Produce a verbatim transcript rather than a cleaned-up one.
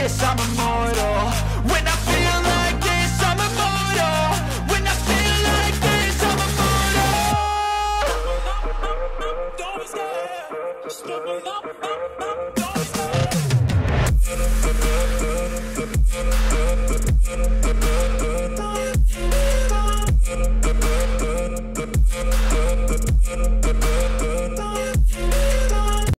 this, I'm immortal. When I feel like this, I'm immortal. When I feel like this, I'm immortal. Don't be scared. Just double up, up, up. Don't be scared.